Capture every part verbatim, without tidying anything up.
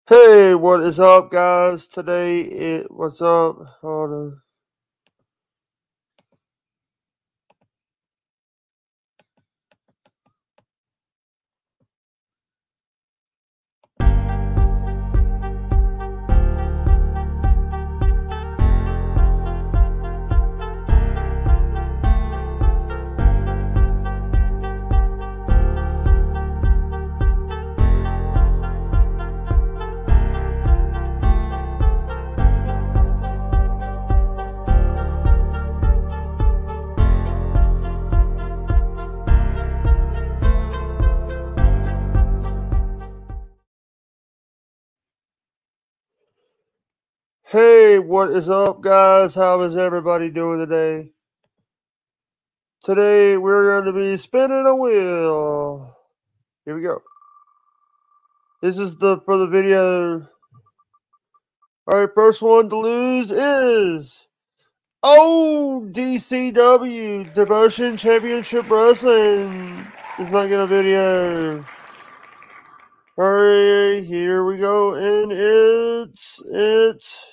Hey, what is up, guys? Today, it what's up? Hold on. Hey, what is up, guys? How is everybody doing today? Today, we're going to be spinning a wheel. Here we go. This is the for the video. All right, first one to lose is oh D C W Devotion Championship Wrestling. Is not getting a video. Alright, here we go, and it's, it's,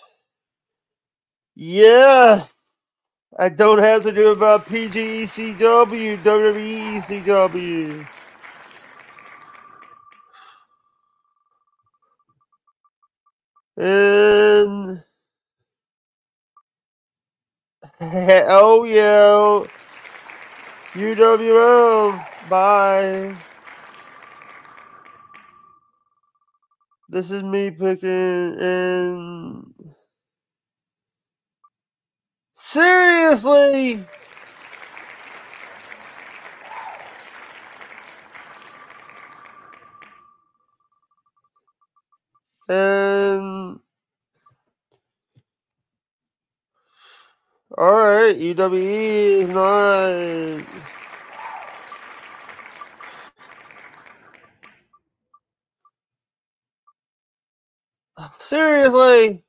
yes! I don't have to do it about P G E C W, W W E E C W. And, oh yeah, U W L, bye. This is me picking, and, seriously? And, alright, U W E is not... Seriously?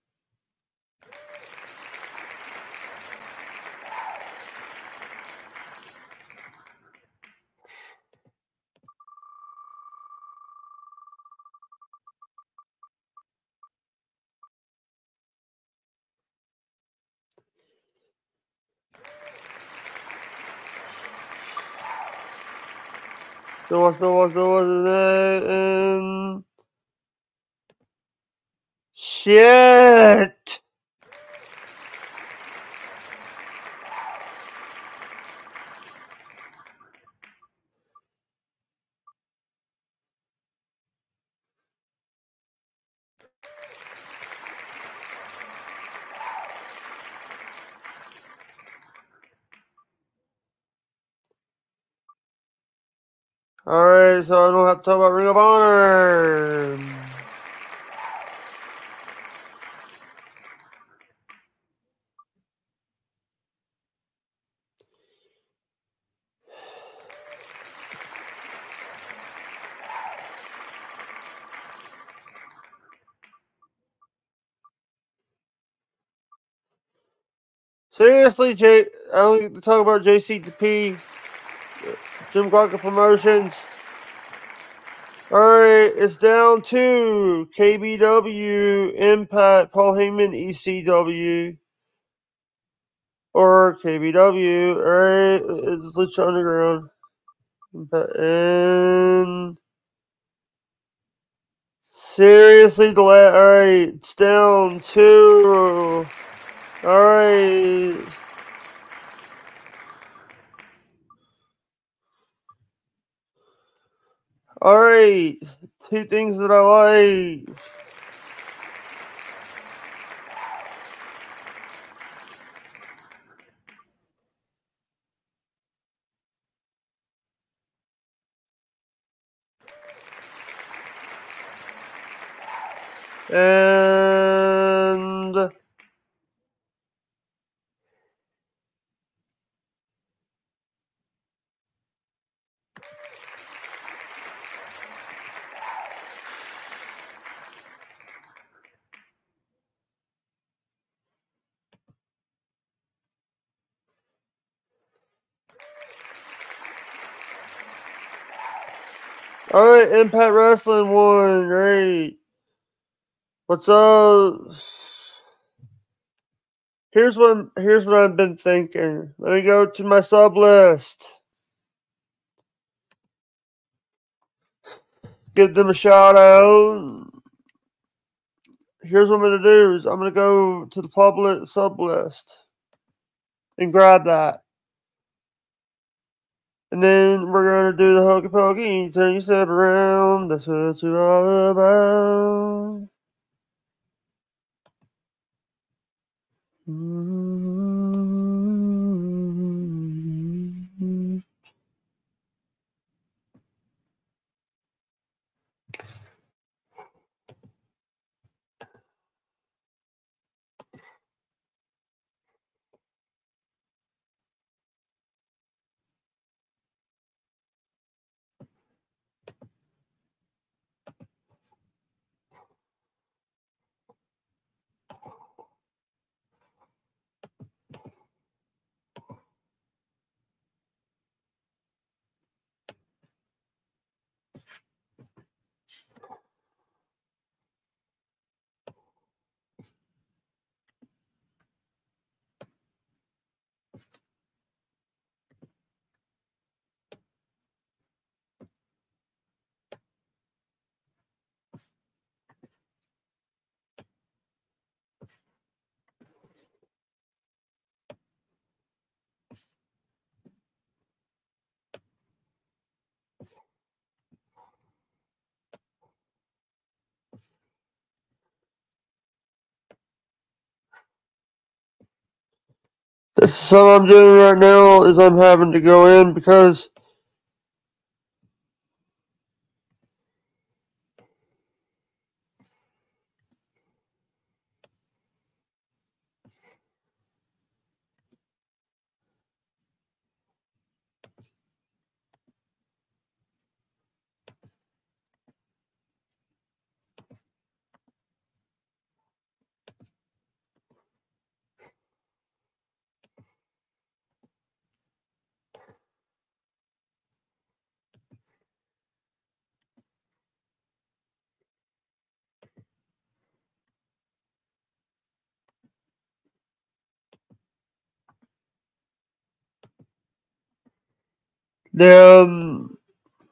Bill was, Bill was, Bill was, and shit. Alright, so I don't have to talk about Ring of Honor. Seriously, J I don't get to talk about J C P, Jim Crockett Promotions. Alright, it's down to K B W, Impact, Paul Heyman, E C W, or K B W. Alright, it's Lucha Underground. Impact, and seriously, the last, alright, it's down to, alright. Alright, two things that I like. And alright, Impact Wrestling won, great. What's up? Here's what here's what I've been thinking. Let me go to my sub list. Give them a shout out. Here's what I'm gonna do is I'm gonna go to the public sub list and grab that. And then we're gonna do the hokey pokey, turn your step around. That's what you're all about. Mm-hmm. This is something I'm doing right now is I'm having to go in because damn.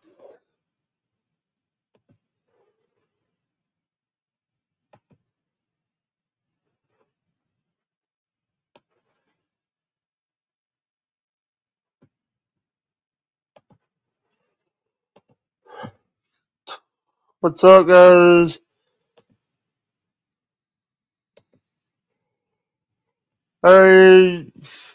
What's up, guys? I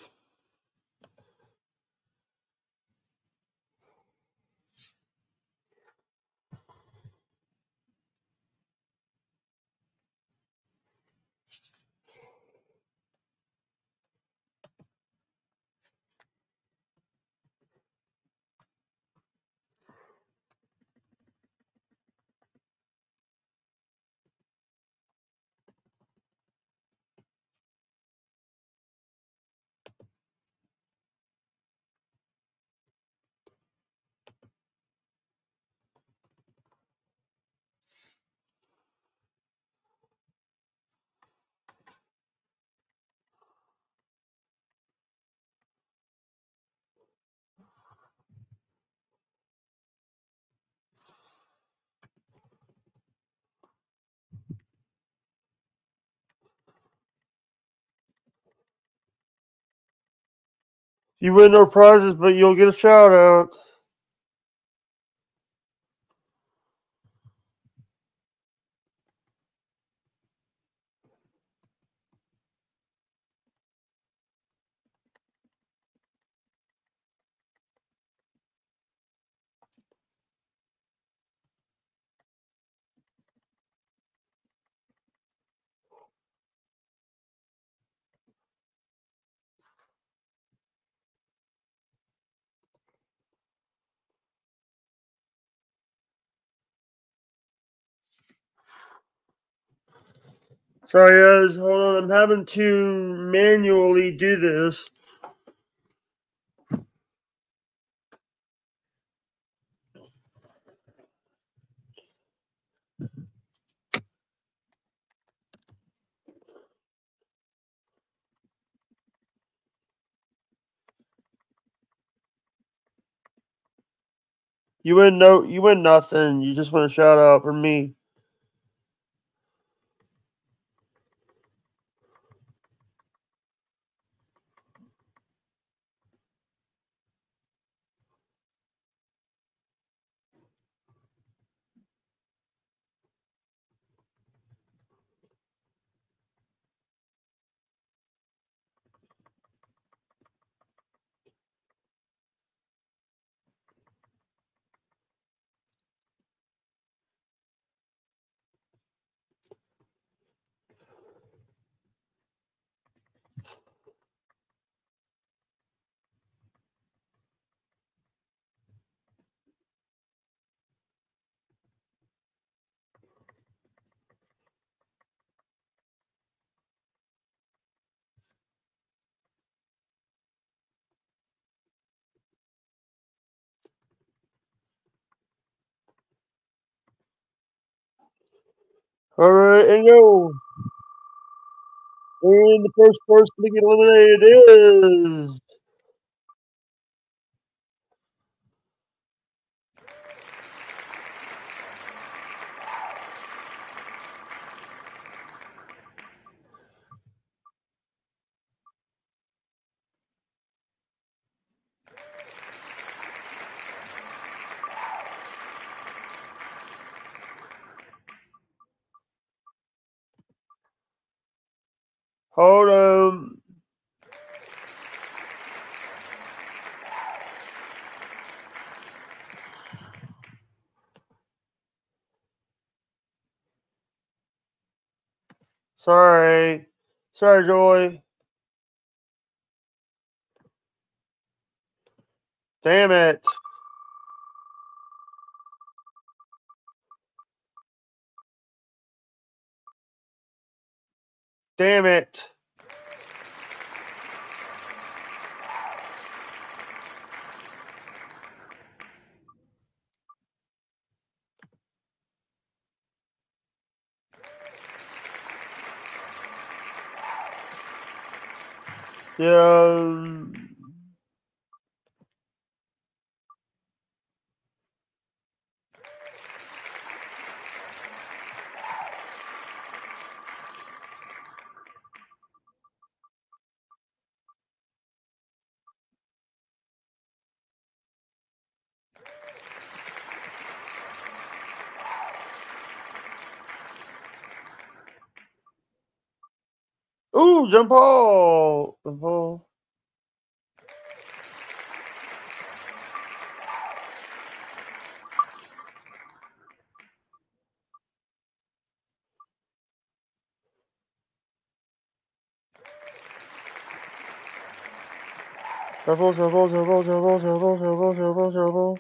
you win no prizes, but you'll get a shout out. Sorry, guys. Hold on. I'm having to manually do this. You win no. You win nothing. You just want a shout out from me. All right, and go. And the first person to get eliminated is hold on. Sorry, sorry, Joy. Damn it. Damn it. Yeah. Ooh, jump ball. Jump ball. Shovel, shovel, shovel, shovel, shovel, shovel, shovel, shovel.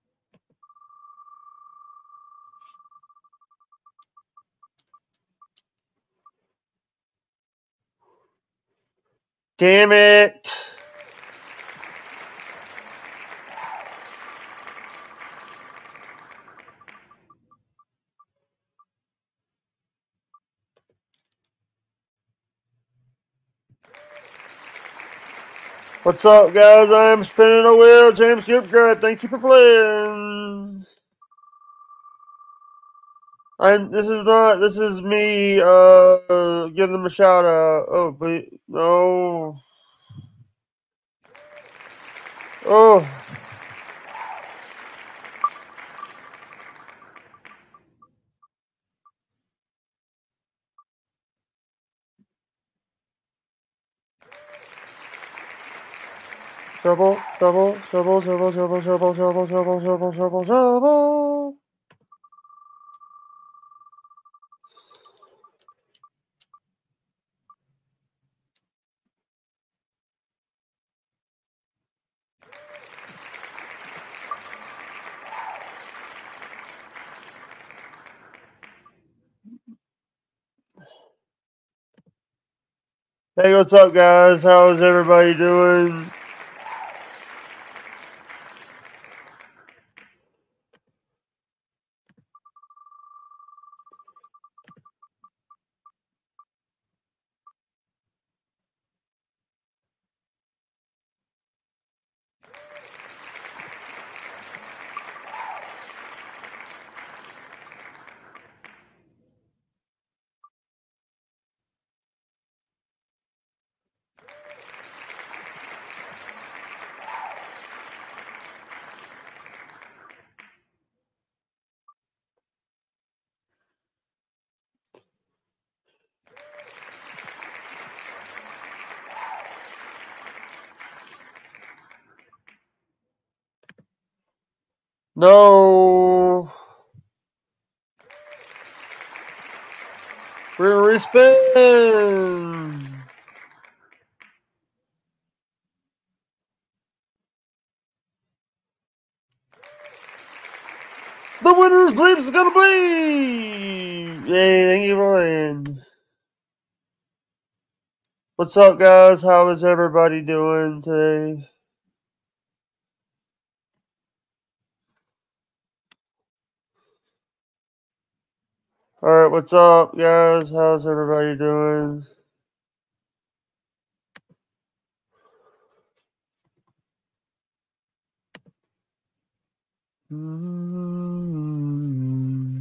Damn it. What's up, guys? I'm spinning a wheel. James Gipgard, thank you for playing. And this is not. This is me. Uh, give them a shout out. Oh, but no. Oh. Shovel, shovel, shovel, shovel, shovel, shovel, shovel, shovel, shovel, shovel, shovel. Hey, what's up, guys? How's everybody doing? No. We're gonna respin. The winner's bleep is gonna bleep. Yay, thank you for playing. What's up, guys? How is everybody doing today? Alright, what's up, guys? How's everybody doing? Mm-hmm.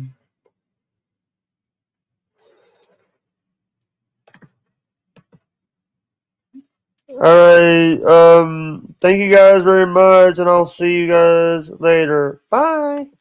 Alright, um, thank you guys very much, and I'll see you guys later. Bye!